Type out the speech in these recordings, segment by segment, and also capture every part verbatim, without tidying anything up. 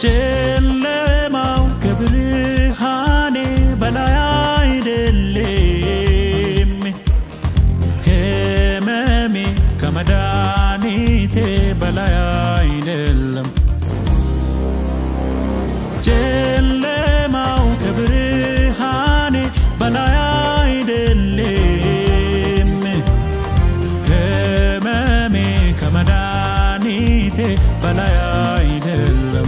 ጨለማው ከብርሃኔ በላይ አይደለም ህመሜ ከመድኃኒቴ በላይ አይደለም ጨለማው ከብርሃኔ በላይ አይደለም ህመሜ ከመድኃኒቴ በላይ አይደለም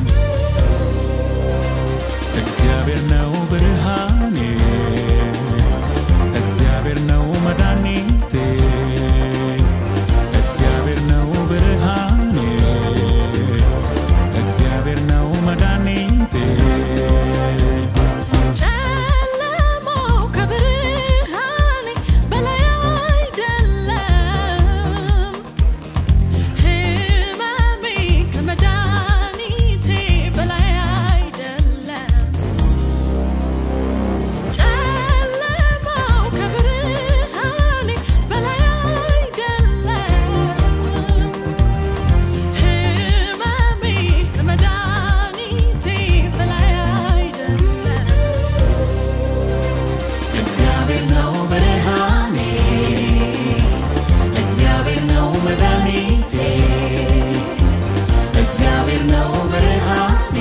እግዚአብሔር ነው ብርሃኔ እግዚአብሔር ነው መድኃኒቴ እግዚአብሔር ነው ብርሃኔ እግዚአብሔር ነው መድኃኒቴ ጨለማው ከብርሃኔ በላይ አይደለም ህመሜ ከመድኃኒቴ በላይ አይደለም ጨለማው ከብርሃኔ በላይ አይደለም ህመሜ ከመድኃኒቴ በላይ አይደለም እግዚአብሔር ነው ብርሃኔ እግዚአብሔር ነው መድኃኒቴ እግዚአብሔር ነው ብርሃኔ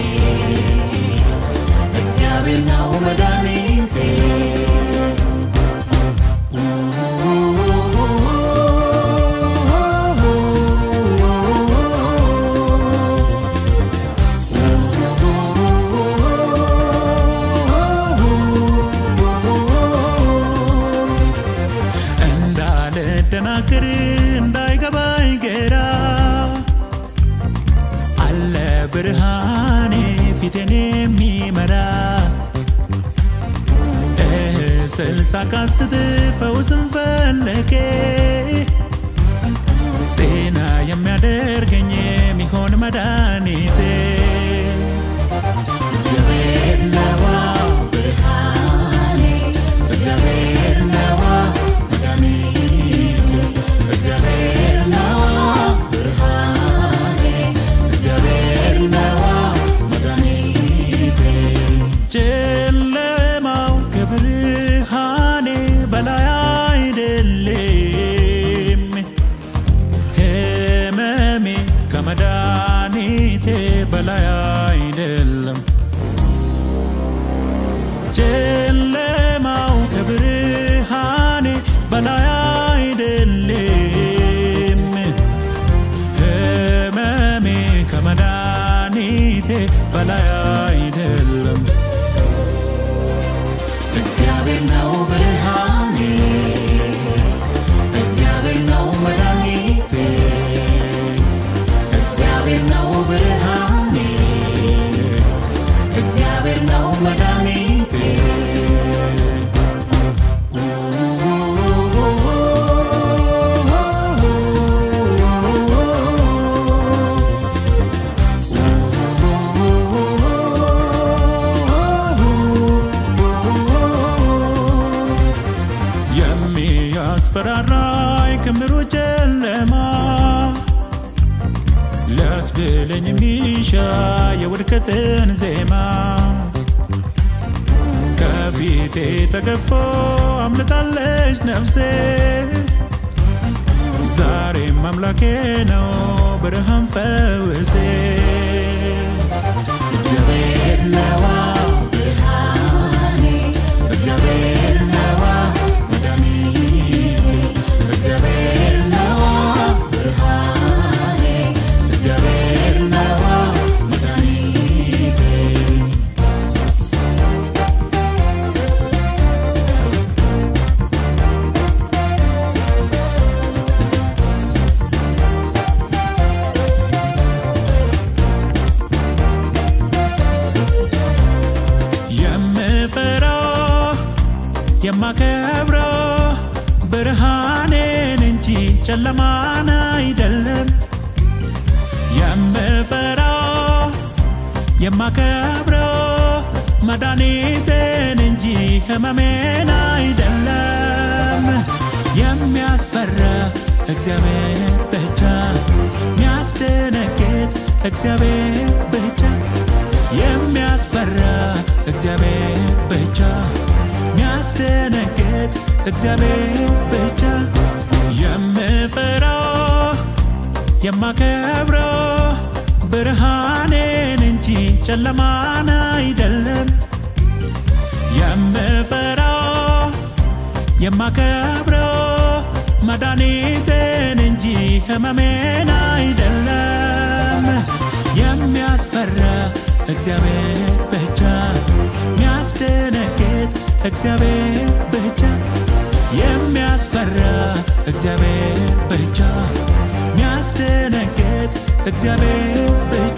እግዚአብሔር ነው መድኃኒቴ እንዳልደናገር እንዳይገባኝ ግራ አለ ብርሃኔ ፊቴን የሚመራ ስልሳ ካስት ፈውስን ፈለጌ ጤና የሚያደርገኝ የሚሆን መድኃኒቴ እግዚአብሔር ነው ብርሃኔ እግዚአብሔር ነው መድኃኒቴ እግዚአብሔር ነው ብርሃኔ እግዚአብሔር ነው መድኃኒቴ ጨለማው ከብርሃኔ በላይ አይደለም ህመሜ ከመድኃኒቴ በላይ አይደለም ጨለማው ከብርሃኔ በላይ አይደለም ህመሜ ከመድኃኒቴ በላይ አይደለም እግዚአብሔር ነው ብርሃኔ እግዚአብሔር ነው መድኃኒቴ እግዚአብሔር ነው ብርሃኔ እግዚአብሔር ነው መድኃኒቴ የሚያስፈራራኝ ክምሩ ጨለማ ሊያስብለኝ የሚሻ የውድቀትን ዜማ ከፊቴ ተገፎ አምልጣለች ነፍሴ ዛሬም አምላኬ ነው ብርሃን ፈውሴ እግዚአብሔር ነው ብርሃኔ እግዚአብሔር ነው መድኃኒቴ እግዚአብሔር ነው ብርሃኔ እግዚአብሔር ነው መድኃኒቴ የማከብረው ብርሃኔን እንጂ ጨለማን አይደለም የምፈራው የማከብረው መድኃኒቴን እንጂ ህመሜን አይደለም የሚያስፈራ እግዚአብሔር ብቻ የሚያስደነግጥ እግዚአብሔር ብቻ እግዚአብሔር ብቻ የምፈራው የማከብረው ብርሃኔን እንጂ ጨለማን አይደለም የምፈራው የማከብረው መድኃኒቴን እንጂ ህመሜን አይደለም የሚያስፈራ እግዚአብሔር ብቻ የሚያስደነግጥ እግዚአብሔር ብቻ የሚያስፈራ እግዚአብሔር ብቻ የሚያስደነግጥ እግዚአብሔር ብቻ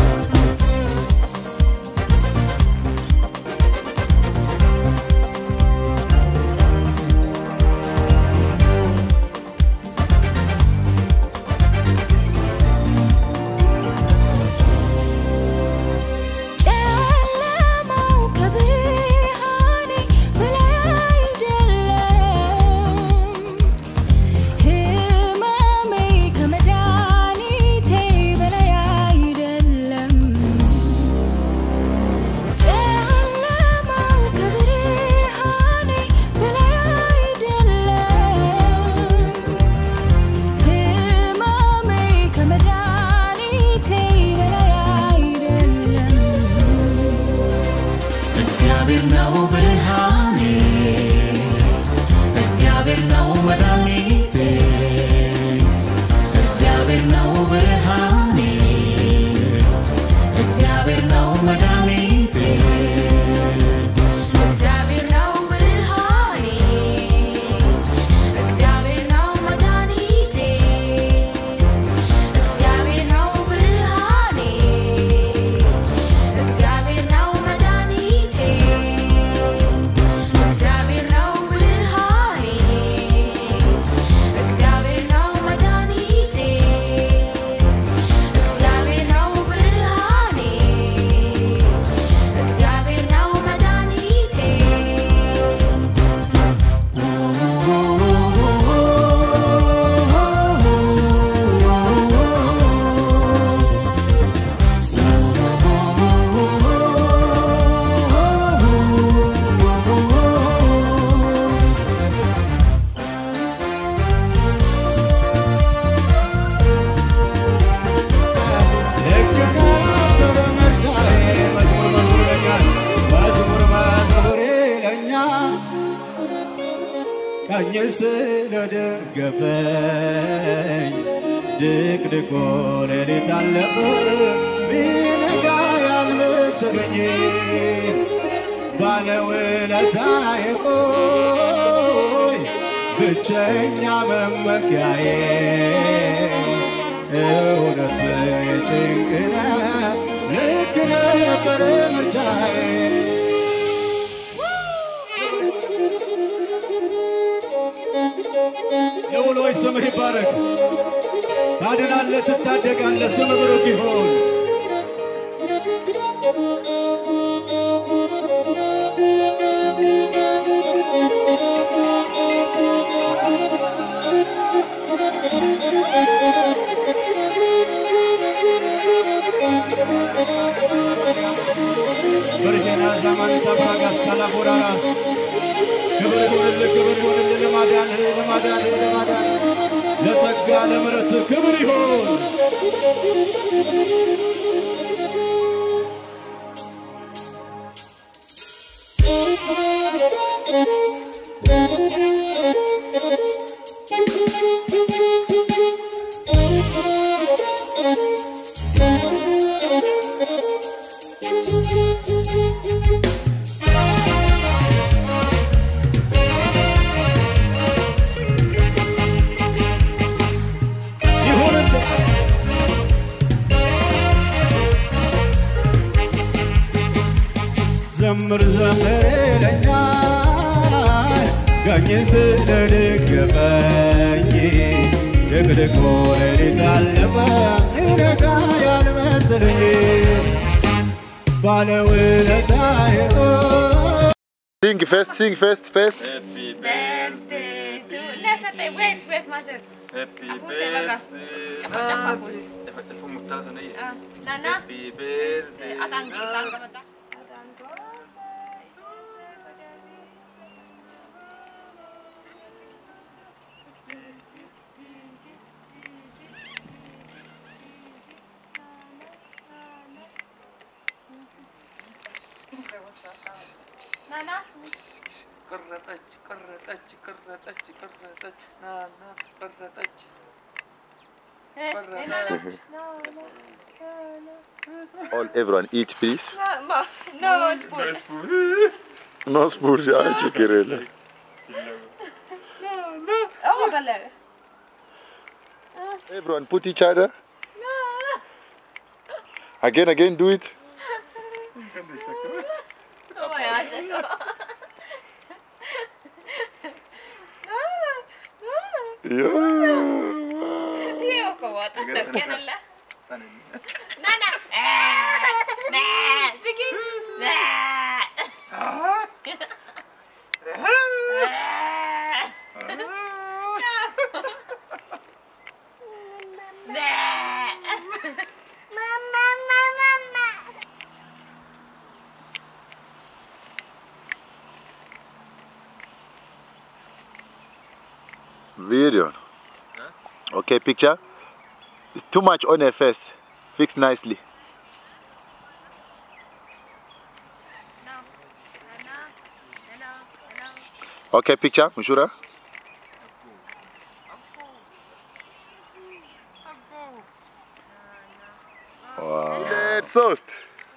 ስለደገፈኝ ድቅድቆ ሌሊት አለፈ ቢነጋ ያልመሰለኝ ባለውለታዬ ሆይ ብቸኛ መመኪያዬ እውነት ጭንቅ ነው ልክ ነበር ምርጫዬ يقولوا اسمه يبارك تعدنا اللي تتدق على سم بروك يهون برجنا زمان تبغى كلا برا كبر يقول اللي كبر يقول اللي ما دان اللي ما دان اللي ما دان لا تسقى على مرت كبر يقول زمر زمر لنا قاني سلدقفني يقدقو لتعلفا إنكا يا المسري بالولتاي Sing fest, sing fest, fest. Happy birthday to Nessa, wait, wait, Major. Happy birthday. Cepat cepat Fus. Cepat cepat mutal sana ya. Ah, Nana. Happy birthday. Atanggi sang kamata. نانا قرطش قرطش قرطش قرطش نانا قرطش All everyone eat please. No spoon. No spoon ya çekerele. Oh بلغ. Everyone put each other. Again again do it. Oh my gosh. Yeah. Io قوات كان لا. نانا. نا. بيجي. نا. Video. Okay, picture. It's too much on her face. Fix nicely. Okay, picture, Mushura. Wow. That's toast.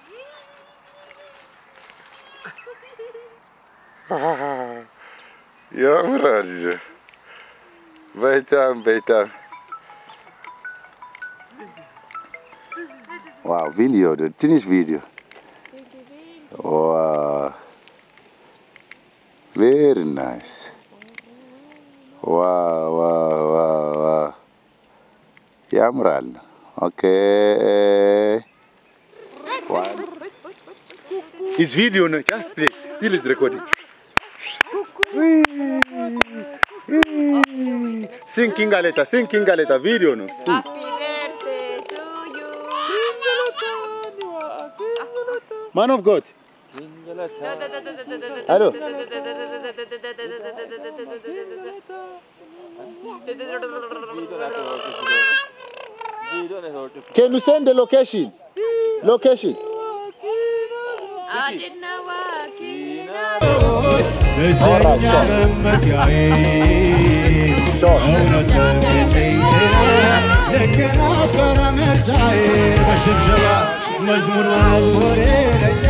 Ya brother. Beitan, beitan. Wow, video, the finish video. Wow. Very nice. Wow, wow, wow, wow. Yamral. Okay. One. It's video, no? Just play. Still is recording. Sing Kingaleta, sing Kingaleta, video, no? Sing. Happy birthday to you. Man of God. Hello. Can you send the location? Location. I didn't know what. مزمور مزمورينك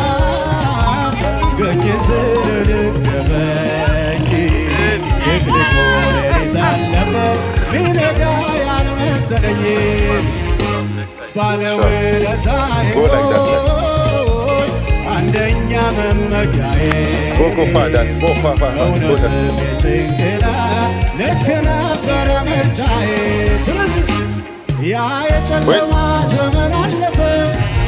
قجزر لبكي يقلبوني تعلم من قايا المسلين بالويل زايد عندنا ممجاي Go further, go further. Go نسكنا برمجاي يا يتلما زمن علفه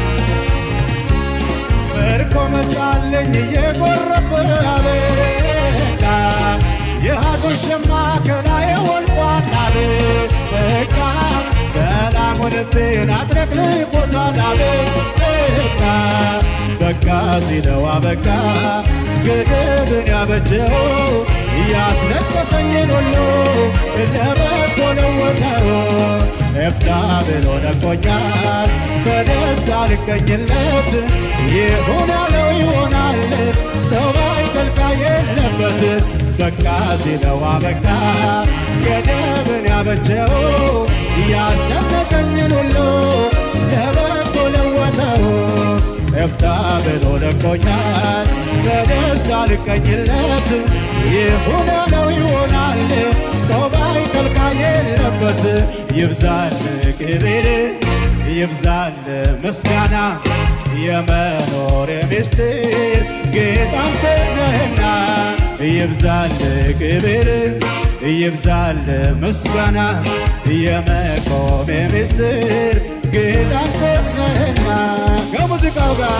فركم جالن يقرف عليك يهزو الشماك لا يولقوا عليك سلام لبين أدرك لي قطان عليك بكا سيدوا بكا قدبن يا بجهو ياسلك سنين ولو اللي بكو لوتهو افتح بلونك ونيال بدست ልከኝለት ይሆናለው ይሆናል ተዋይ ተልካይ የለበት በቃ ሲለው አበቃ ገደብን ያበጀው ያስጨነቀኝን ሁሉ ለበጎ ለወጠው እፍታ ብሎ ለቆኛል በደስታ ልከኝለት ይሆናለው ይሆናል ተዋይ ተልካይ የለበት ይብዛል ክብር ይብዛል ምስጋና የመኖር ምስጢር ጌታ አንተ ነህና ይብዛል ክብር ይብዛል ምስጋና የመቆም ምስጢር ጌታ አንተ ነህና ከሙዚቃው ጋር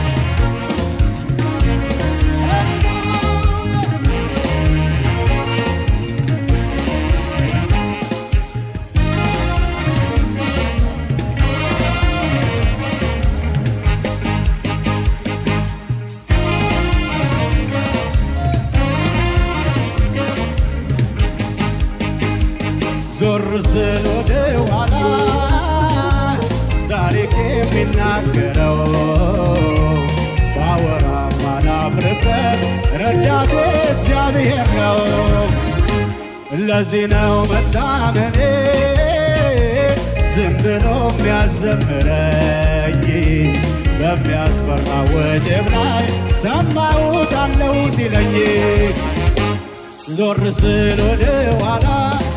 ዞር ስል ወደ ኋላ ታሪክ የሚናገረው ባወራ ማላፍር ማፍርበት ረዳቴ እግዚአብሔር ነው ለዚህ ነው መታመኔ ዝም ብሎ የሚያዘምረኝ በሚያስፈራ ወጀብ ላይ ሰማሁት አለው ሲለኝ ዞር ስል ወደ ኋላ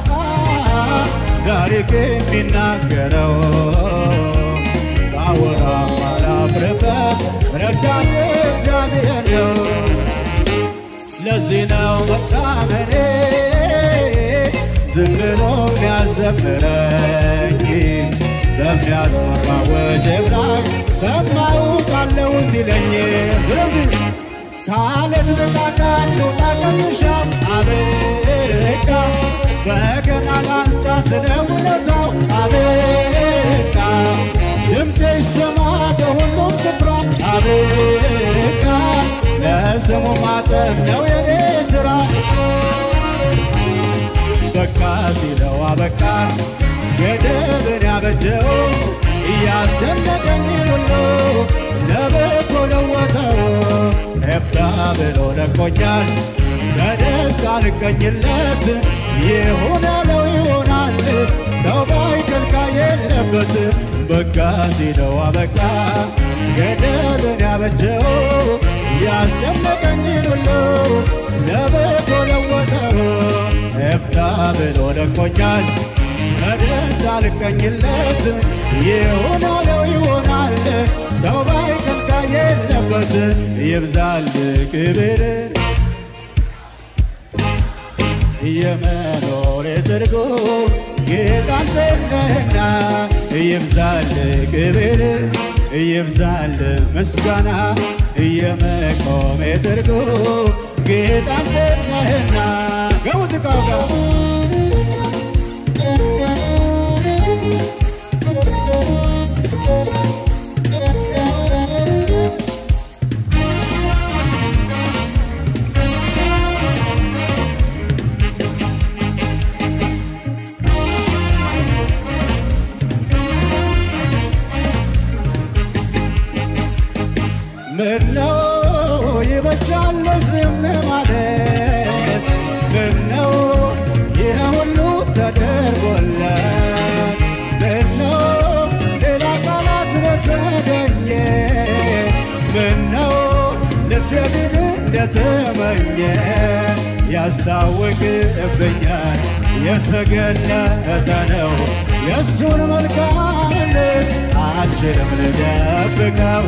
ታሪክ የሚናገረው ባወራ ማላፍርበት ረዳቴ እግዚአብሔር ነው ለዚህ ነው መታመኔ ዝም ብሎ የሚያዘምረኝ በሚያስፈራ ወጀብ ላይ ሰማሁት አለው ሲለኝ ስለዚህ ካለት በቃቃል ላቀምሻም አቤካ በገና ላንሳ ስለ ውለታው አቤካ ድምፄ ይሰማ በሁሉም ስፍራ አቤካ ለስሙ ማጠን ነው የኔ ሥራ በቃ ሲለው አበቃ ገደብን ያበጀው እያስደነቀኝ ሁሉ ለበጎ ለወጠው ኤፍታ ብሎ ለቆኛል በደስታ ልቀኝለት ይሁን ያለው ይሆናል ተውባይ ከልካይ የለበት በቃ ሲለው አበቃ ገደብን ያበጀው እያስደነቀኝ ሁሉ ለበጎ ለወጠው ኤፍታ ብሎ ለቆኛል በደስታ ልቀኝለት ይሁን ያለው ይሆናል ተውባይ ከልካይ የለበት ይብዛል ክብር የመኖሬ ትርጉም ጌታ አንተ ነህና ይብዛል ክብር ይብዛል ምስጋና የመቆሜ ትርጉም ጌታ አንተ ነህና ከሙዚቃው ጋር ምነው ይበጃል ዝም ማለት ምነው ይህ ሁሉ ተደርጎለት ምነው ሌላ ቃላት በተገኘ ምነው ልቤ ግን እንደተመኘ ያስታውቅብኛል የተገለጠ ነው የእሱን መልካምነት አልችልም ልደብቀው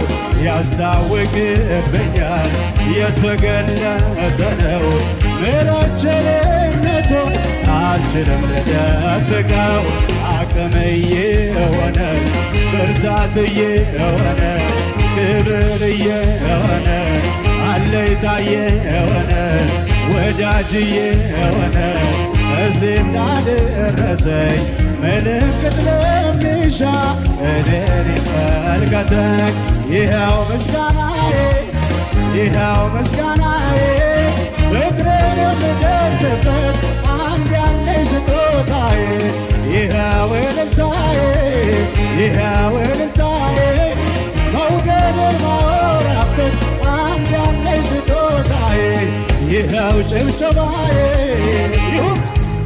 ያስታውቅብኛል የተገለጠ ነው ምሕረት ቸርነቱን አልችልም ልደብቀው አቅምዬ የሆነ ብርታትዬ የሆነ ክብርዬ የሆነ አለኝታዬ የሆነ ወዳጅዬ የሆነ እዚህ እንዳደረሰኝ ምልክት ለሚሻ እኔን ይመልከተኝ ይኸው ምስጋናዬ ይኸው ምስጋናዬ ፍቅሬን የምገልጥበት አንድ ያለኝ ስጦታዬ ይኸው እልልታዬ ይኸው እልልታዬ መውደድን ማወራበት አንድ ያለኝ ስጦታዬ ይኸው ጭብጨባዬ ይሁን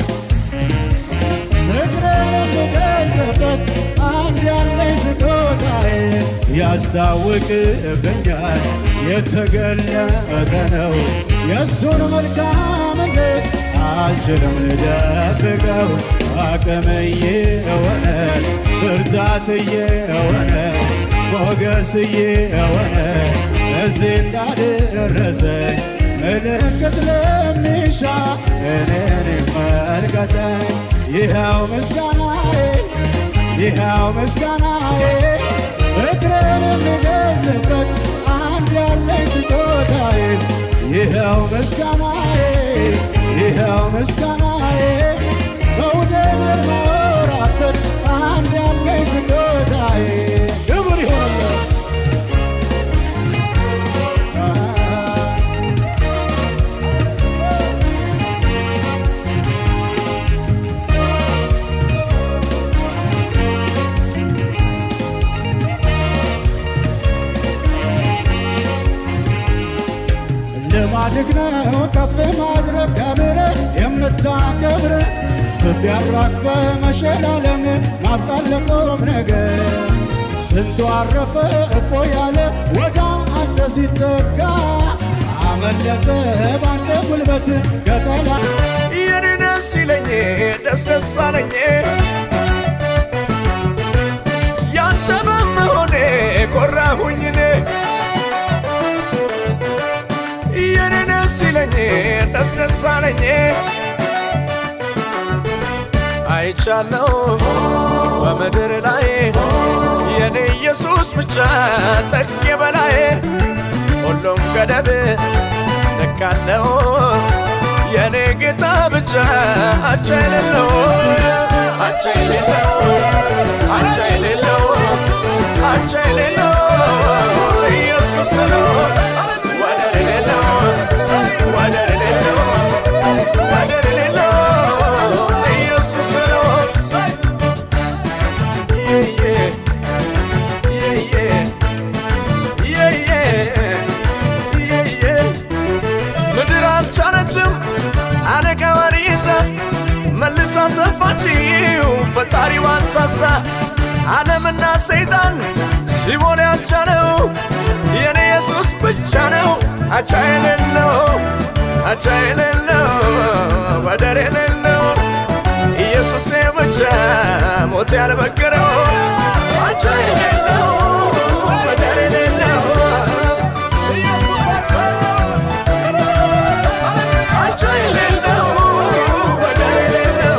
ፍቅሬን የምገልጥበት አንድ ያለኝ ስጦታዬ ያስታውቅብኛል የተገለጠ ነው የእሱን መልካምነት አልችልም ልደብቀው አቅምዬ የሆነ ብርታትዬ የሆነ ሞገስዬ የሆነ እዚህ እንዳደረሰኝ ምልክት ለሚሻ እኔን ይመልከተኝ ይኸው ምስጋናዬ ይኸው ምስጋናዬ ፍቅሬን የምገልጥበት አንድ ያለኝ ስጦታዬ ይኸው ምስጋናዬ ይኸው ምስጋናዬ መውደድን ማወራበት አንድ ያለኝ ስጦታዬ ክብር ይሆንልህ ጻድቅ ነው ከፍ ማድረግ ከብር የምታከብር ትቢያ አራግፈ መሸላለም ማብቃት ለቆም ነገር ስንቱ አረፈ እፎ ያለ ወደ አንተ ሲጠጋ አመለጠ ባንተ ጉልበት ከጠላ የኔ ደስ ይለኝ ደስ ደስ አለኝ ያንተ በመሆኔ ኮራሁኝ እኔ የኔ ደስ ይለኝ ደስ ደስ አለኝ አይቻለሁ በምድር ላይ የኔ ኢየሱስ ብቻ ጠቅ በላይ ሁሉም ገደብ ነካለው የኔ ጌታ ብቻ አቻ የሌለው አቻ የሌለው አቻ የሌለው አቻ የሌለው ኢየሱስ ነው ወደር የሌለው ወደር የሌለው ወደር የሌለው ኢየሱስ ነው ምድር አልቻለችም አለ ከመሪዛ መልሳ ተፋችው ፈጣሪዋን ታሳ ዓለምና ሰይጣን ሲሞን ያልቻለው የኔ ኢየሱስ ብቻ ነው አቻ የሌለው አቻ የሌለው ወደር የሌለው ኢየሱስ ብቻ ሞት ያልበገረው አቻ የሌለው ወደር የሌለው ኢየሱስ አቻ የሌለው ወደር የሌለው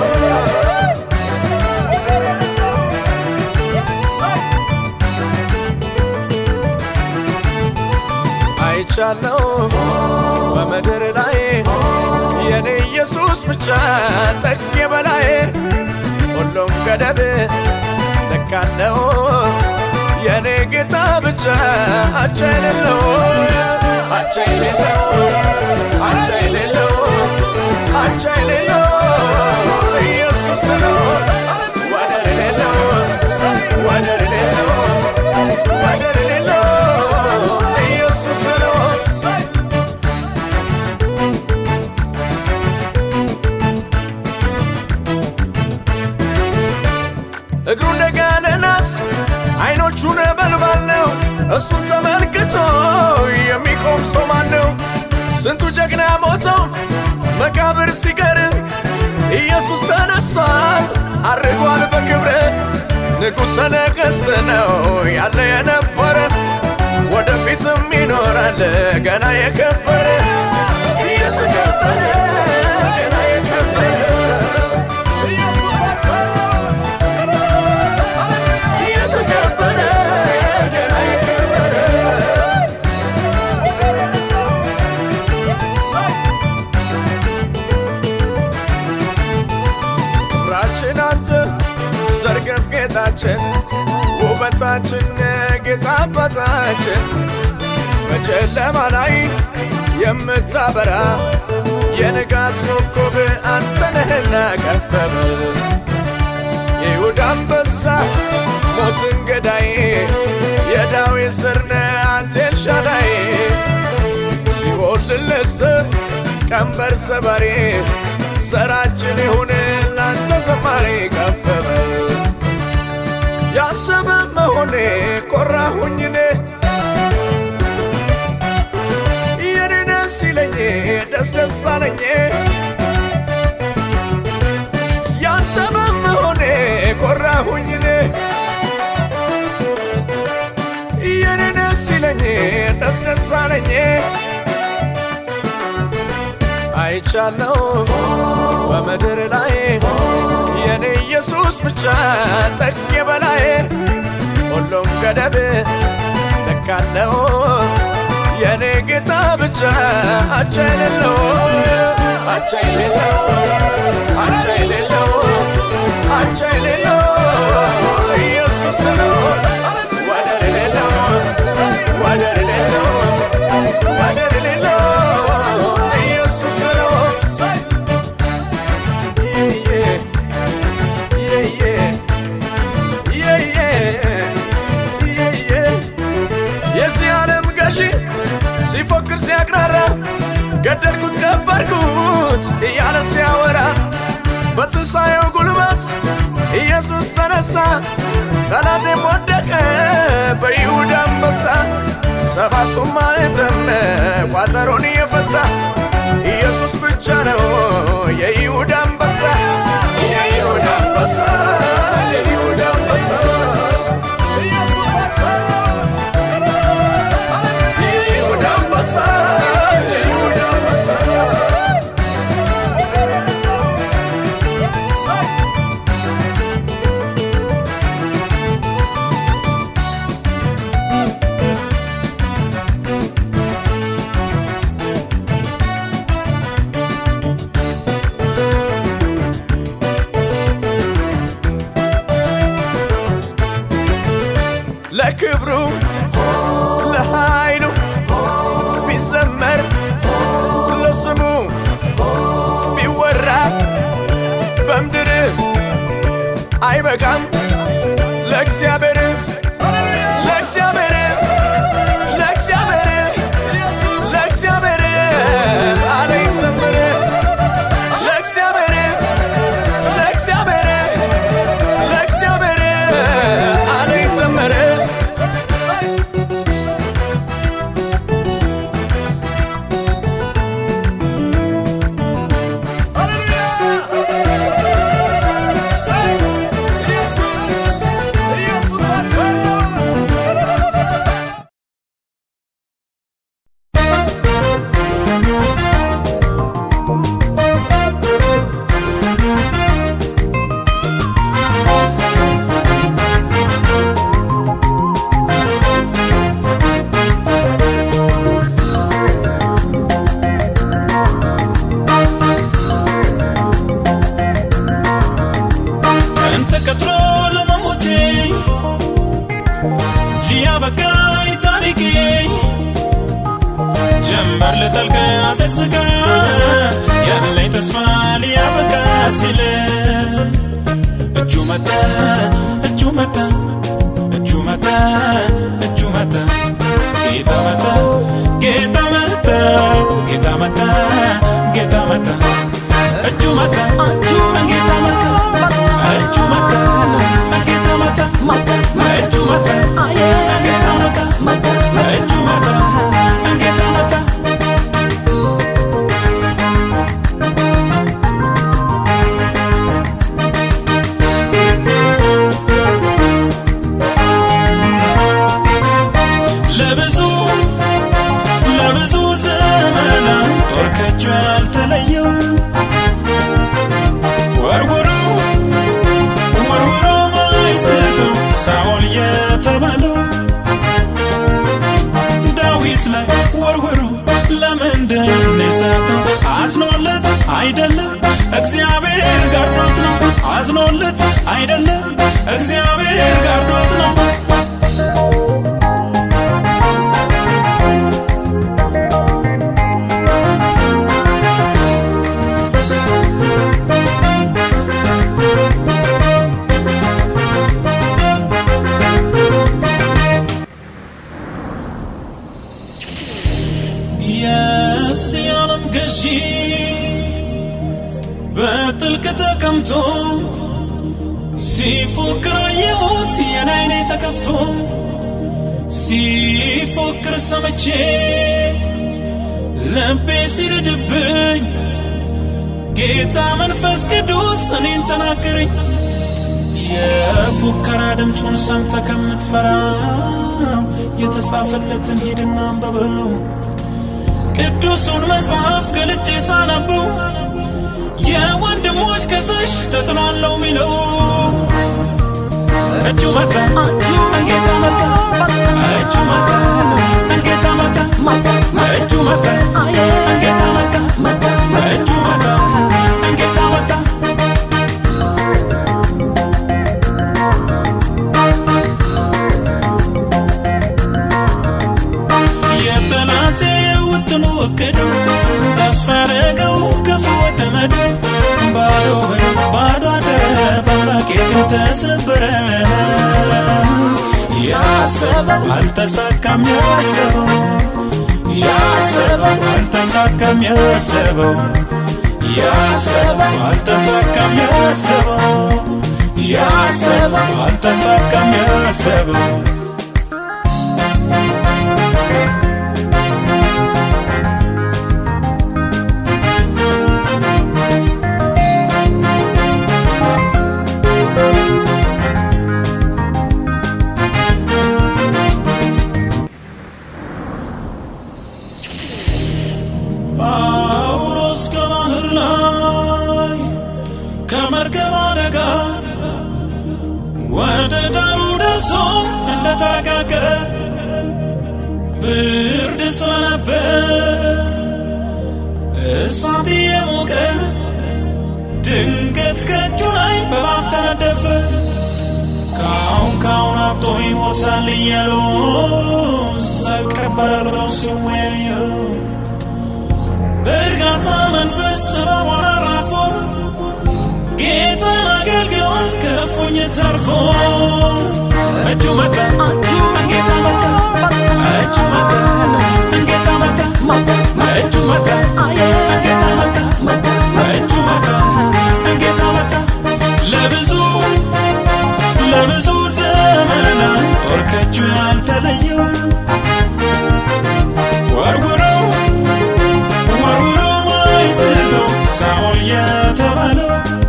አይቻለሁ በምድር ላይ የኔ ኢየሱስ ብቻ ጠቅ በላይ ሁሉም ገደብ ነካለው የኔ ጌታ ብቻ አቻ የሌለው አቻ የሌለው አቻ የሌለው አቻ የሌለው ኢየሱስ ነው ወደር የሌለው ወደር የሌለው ወደር የሌለው ኢየሱስ ነው እግሩ እንደጋለ ናስ አይኖቹ ነበልባል ነው እሱን ተመልክቶ የሚቆም ሰው ማን ነው ስንቱ ጀግና ሞቶ መቃብር ሲቀር ኢየሱስ ተነስቷል አርጓል በክብር ንጉሠ ነገሥት ነው ያለ የነበረ ወደፊትም ይኖራል ገና የከበረ እየተከበረ ገና የከበረ ኢየሱስ እየተከበረ ገና የከበረ ክብራችን አንተ ዘርገፍ ጌታችን ውበታችን ጌታ አባታችን በጨለማ ላይ የምታበራ የንጋት ኮከብ አንተ ነህና ከፍ በል የይሁዳ አንበሳ ሞትን ገዳይ የዳዊት ሥር ነህ አንተ ኤልሻዳይ ሲኦል ልስጥር ቀንበር ሰባሪ ዘራችን ይሁን ላንተ ዘማሪ ከፍ በል ያንተ በመሆኔ ኮራሁኝ እኔ የኔ ደስ ይለኝ ደስ ደስ አለኝ ያንተ በመሆኔ ኮራሁኝ እኔ የኔ ደስ ይለኝ ደስ ደስ አለኝ አይቻለሁ በምድር ላይ የኔ ኢየሱስ ብቻ ጠቅ በላይ ሁሉም ገደብ ነካለው የኔ ጌታ ብቻ አቻ የሌለው አቻ የሌለው አቻ የሌለው አቻ የሌለው ኢየሱስ ነው ወደር የሌለው ወደር የሌለው ወደር የሌለው ኢየሱስ ነው የዚህ ዓለም ገዢ ሲፎክር ሲያቅራራ ገደልኩት ቀበርኩት እያለ ሲያወራ በትንሣኤው ጉልበት ኢየሱስ ተነሳ ጠላቴም ወደቀ በይሁዳ አንበሳ ሰባቱም ማኅተም ቋጠሮን የፈታ ኢየሱስ ብቻ ነው የይሁዳ አንበሳ የይሁዳ አንበሳ የይሁዳ አንበሳ ኢየሱስ አቻለው የይሁዳ አንበሳ የይሁዳ አንበሳ ለክብሩ ለኃይሉ ቢዘመር ለስሙ ቢወራ በምድር አይበቃም ለእግዚአብሔር ለእግዚአብሔር ለእግዚአብሔር ለእግዚአብሔር አለ ይዘምር ለእግዚአብሔር ለእግዚአብሔር ለእግዚአብሔር አለ ይዘምር ሰምተ ከምትፈራው የተጻፈለትን ሄድና አንብበው ቅዱሱን መጽሐፍ ገልጬ ሳነበው የወንድሞች ከሳሽ ተጥሏለው ሚለው እጁ መጣ አንጌታ መጣ እጁ መጣ አንጌታ መጣ እጁ መጣ አንጌታ መጣ እጁ መጣ አንጌታ መጣ ወከዱ ተስፋረገው ከፉ ተመዱ ባዶ ባዶ አደረ ባላቄ ተሰበረ ያሰበ አልተሳካም ያሰበው ያሰበው አልተሳካም ያሰበው ያሰበው አልተሳካም ያሰበው ያሰበው አልተሳካም ያሰበው ጳውሎስ ከባህር ላይ ከመርከብ አደጋ ወደ ዳሩ ደርሶ እንደተረጋጋ ብርድ ስለነበር እሳት የሞቀ ድንገት ከእጁ ላይ በእባብ ተነደፈ ካሁን ካሁን አብጦ ይሞታል እያሉ ሰቀበረው ሲወያዩ በእርጋታ መንፈስ ሰባውን አራፎ ጌታን አገልግሏል ከእፉኝት ተርፎ እጁ መጣ ጌታ መጣ እጁ መጣ ጌታ መጣ እጁ መጣ ጌታ መጣ እጁ መጣ ጌታ መጣ ለብዙ ለብዙ ዘመናት ጦር ከእጁ ያልተለየው ወርውረው ወርውረው አይስተው ሳኦል የተባለው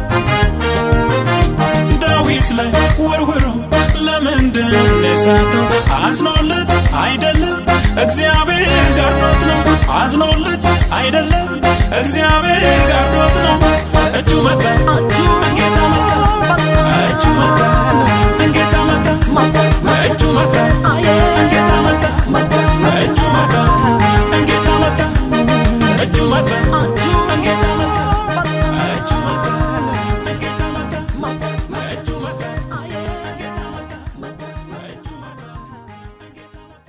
ዳዊት ላይ ወርውረው ለምንድን የሳተው አዝኖለት አይደለም እግዚአብሔር ጋርዶት ነው አዝኖለት አይደለም እግዚአብሔር ጋርዶት ነው እጁ መጣ ጌታ መጣ እጁ መጣ ጌታ መጣ እጁ መጣ ጌታ መጣ እጁ መጣ ጌታ መጣ እጁ መጣ ጌታ መጣ እጁ መጣ ጌታ መጣ እጁ መጣ ጌታ መጣ እጁ መጣ ጌታ መጣ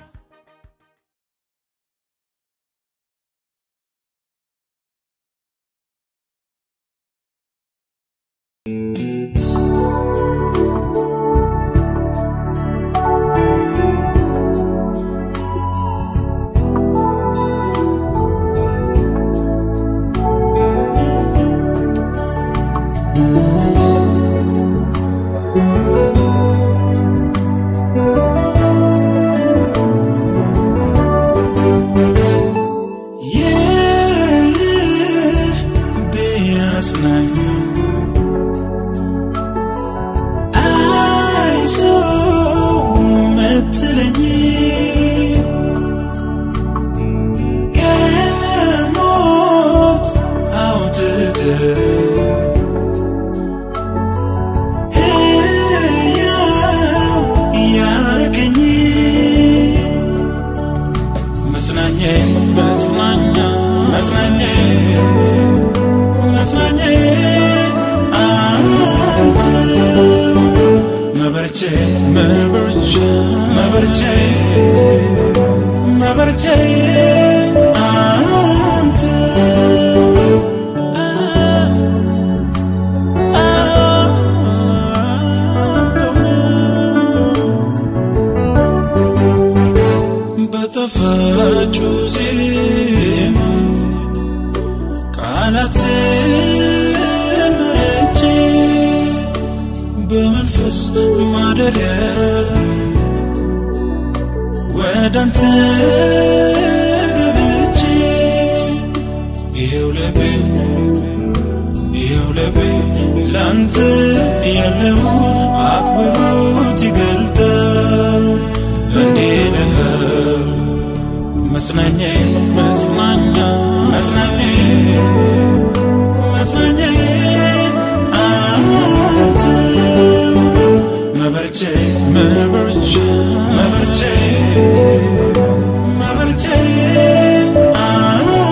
Mabarche, mabarche